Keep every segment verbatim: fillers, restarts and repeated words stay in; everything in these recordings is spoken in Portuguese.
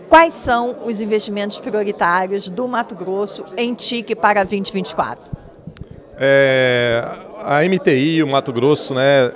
Quais são os investimentos prioritários do Mato Grosso em T I C para vinte e vinte e quatro? É, a M T I, o Mato Grosso, né,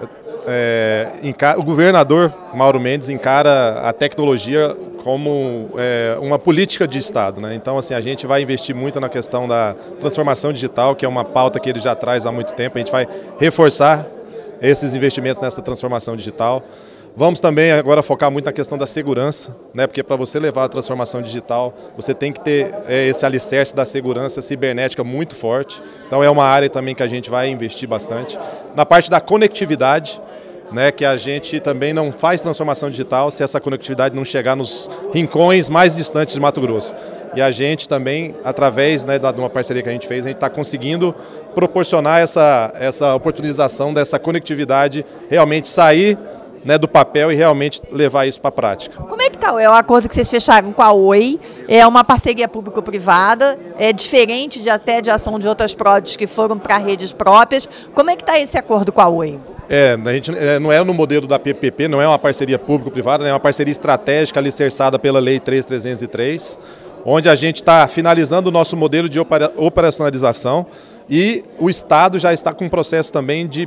é, encara, o governador Mauro Mendes encara a tecnologia como é, uma política de Estado, né? Então, assim, a gente vai investir muito na questão da transformação digital, que é uma pauta que ele já traz há muito tempo. A gente vai reforçar esses investimentos nessa transformação digital. Vamos também agora focar muito na questão da segurança, né? Porque para você levar a transformação digital, você tem que ter é, esse alicerce da segurança cibernética muito forte. Então é uma área também que a gente vai investir bastante. Na parte da conectividade, né, que a gente também não faz transformação digital se essa conectividade não chegar nos rincões mais distantes de Mato Grosso. E a gente também, através, né, de uma parceria que a gente fez, a gente está conseguindo proporcionar essa, essa oportunização dessa conectividade realmente sair, né, do papel e realmente levar isso para a prática. Como é que está o acordo que vocês fecharam com a Oi? É uma parceria público-privada, é diferente de até de ação de outras prods que foram para redes próprias. Como é que está esse acordo com a Oi? É, a gente é, não é no modelo da P P P, não é uma parceria público-privada, é uma parceria estratégica alicerçada pela Lei três mil trezentos e três, onde a gente está finalizando o nosso modelo de operacionalização e o Estado já está com um processo também de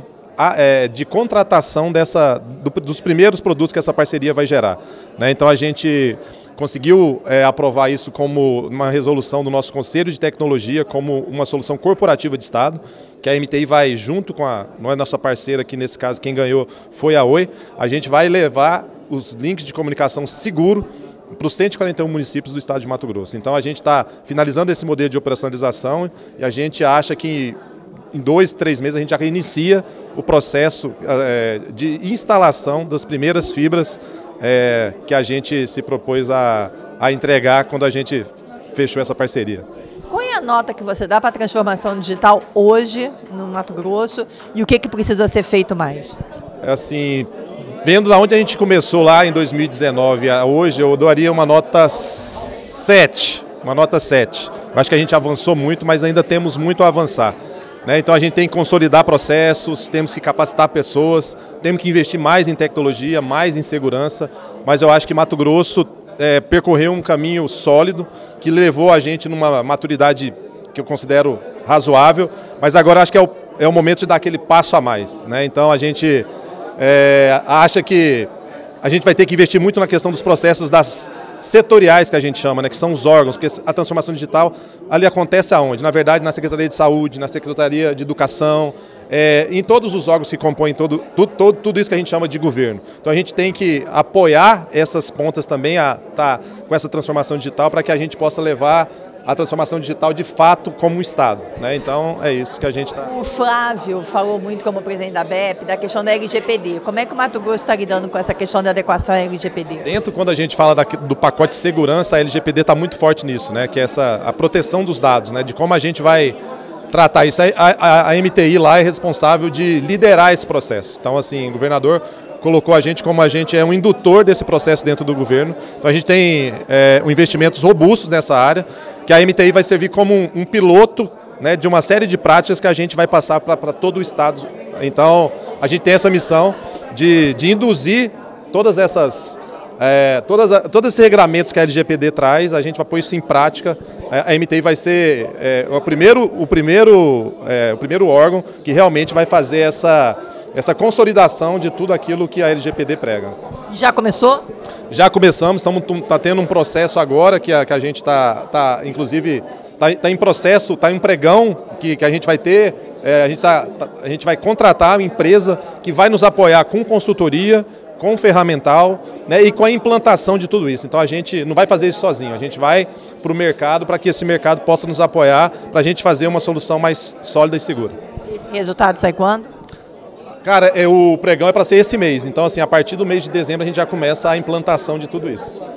de contratação dessa, do, dos primeiros produtos que essa parceria vai gerar, né? Então a gente conseguiu é, aprovar isso como uma resolução do nosso Conselho de Tecnologia, como uma solução corporativa de Estado, que a M T I vai junto com a, não é nossa parceira aqui nesse caso, quem ganhou foi a Oi, a gente vai levar os links de comunicação seguro para os cento e quarenta e um municípios do estado de Mato Grosso. Então a gente está finalizando esse modelo de operacionalização e a gente acha que em dois, três meses a gente já inicia o processo é, de instalação das primeiras fibras é, que a gente se propôs a, a entregar quando a gente fechou essa parceria. Qual é a nota que você dá para a transformação digital hoje no Mato Grosso e o que, que precisa ser feito mais? Assim, vendo da onde a gente começou lá em dois mil e dezenove a hoje, eu daria uma nota sete. Uma nota sete. Eu acho que a gente avançou muito, mas ainda temos muito a avançar. Então a gente tem que consolidar processos, temos que capacitar pessoas, temos que investir mais em tecnologia, mais em segurança, mas eu acho que Mato Grosso é, percorreu um caminho sólido que levou a gente numa maturidade que eu considero razoável, mas agora acho que é o, é o momento de dar aquele passo a mais, né? Então a gente é, acha que a gente vai ter que investir muito na questão dos processos das setoriais que a gente chama, né, que são os órgãos, porque a transformação digital ali acontece aonde? Na verdade, na Secretaria de Saúde, na Secretaria de Educação, é, em todos os órgãos que compõem todo, tudo, todo, tudo isso que a gente chama de governo. Então a gente tem que apoiar essas pontas também a estar tá, com essa transformação digital para que a gente possa levar a transformação digital de fato como um Estado, né? Então é isso que a gente está... O Flávio falou muito como presidente da B E P da questão da L G P D. Como é que o Mato Grosso está lidando com essa questão da adequação à L G P D? Dentro, quando a gente fala da, do pacote de segurança, a L G P D está muito forte nisso, né? Que é essa, a proteção dos dados, né? De como a gente vai tratar isso. A, a, a M T I lá é responsável de liderar esse processo. Então, assim, o governador colocou a gente como a gente é um indutor desse processo dentro do governo. Então a gente tem é, investimentos robustos nessa área, que a M T I vai servir como um, um piloto, né, de uma série de práticas que a gente vai passar para todo o estado. Então a gente tem essa missão de, de induzir todas essas, é, todas, todos esses regramentos que a L G P D traz, a gente vai pôr isso em prática. A M T I vai ser é, o, primeiro, o, primeiro, é, o primeiro órgão que realmente vai fazer essa... essa consolidação de tudo aquilo que a L G P D prega. Já começou? Já começamos, estamos tá tendo um processo agora que a, que a gente está, tá, inclusive, está tá em processo, está em pregão que, que a gente vai ter, é, a, gente tá, tá, a gente vai contratar uma empresa que vai nos apoiar com consultoria, com ferramental, né, e com a implantação de tudo isso. Então a gente não vai fazer isso sozinho, a gente vai para o mercado para que esse mercado possa nos apoiar para a gente fazer uma solução mais sólida e segura. Esse resultado sai quando? Cara, é, o pregão é para ser esse mês, então assim, a partir do mês de dezembro a gente já começa a implantação de tudo isso.